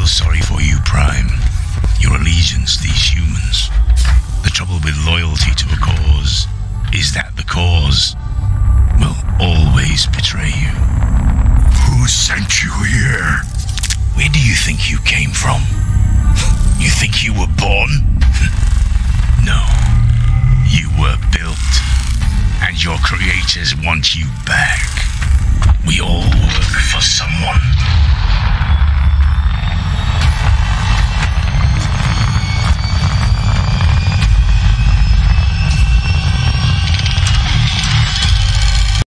sorry for you, Prime. Your allegiance, these humans. The trouble with loyalty to a cause is that the cause will always betray you. Who sent you here? Where do you think you came from? You think you were born? No. You were built. And your creators want you back. We all work for someone.